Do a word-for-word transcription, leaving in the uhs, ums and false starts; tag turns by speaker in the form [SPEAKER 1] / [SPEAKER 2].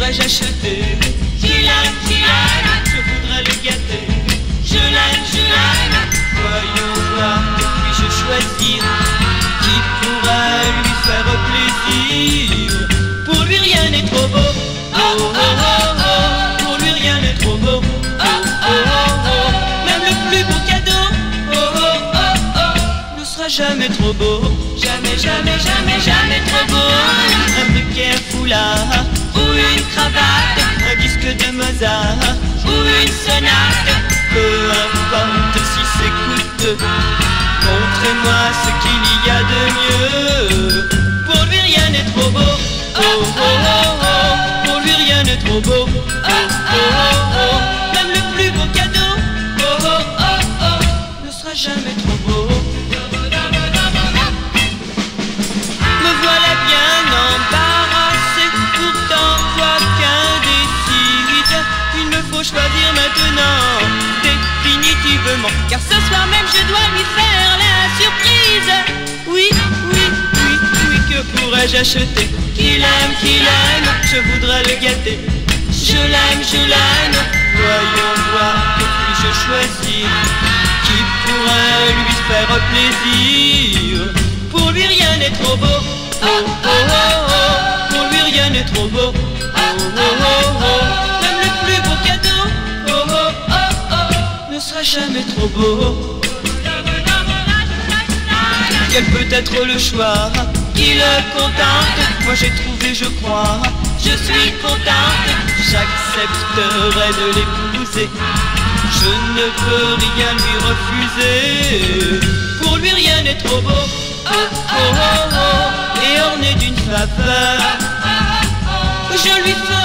[SPEAKER 1] pourrais-je acheter? Je l'aime, je l'aime, je voudrais le gâter. Je l'aime, je l'aime, voyons voir, puis-je choisir qui pourrait lui faire plaisir? Pour lui rien n'est trop beau, oh oh oh oh. Pour lui rien n'est trop beau, oh oh oh oh. Même le plus beau cadeau, oh oh oh oh, ne sera jamais trop beau. Jamais, jamais, jamais, jamais trop beau. Un briquet, un foulard, ou une cravate, un disque de Mozart, ou une sonate. Peu importe si c'est coûteux, montrez-moi ce qu'il y a de mieux. Pour lui rien n'est trop beau, oh oh oh oh. Pour lui rien n'est trop beau, oh oh oh oh. Même le plus beau cadeau, oh oh oh oh, ne sera jamais trop beau. Me voilà bien embarrassé, pourtant quoi qu'indécise, il me faut choisir maintenant, définitivement, car ce soir même je dois lui faire la surprise. Oui, oui, oui, oui, que pourrais-je acheter? Qu'il aime, qu'il aime, je voudrais le gâter. Je l'aime, je l'aime, voyons voir, que puis-je choisir qui pourrait lui faire plaisir? Pour lui rien n'est trop beau, oh oh oh oh. Pour lui rien n'est trop beau, oh oh oh oh. Même le plus beau cadeau, oh oh oh oh, ne sera jamais trop beau. Quel peut être le choix qui le contente? Moi j'ai trouvé, je crois, je suis contente. J'accepterai de l'épouser, je ne peux rien lui refuser. Pour lui rien n'est trop beau, oh oh oh oh. Et orné d'une faveur, je lui ferai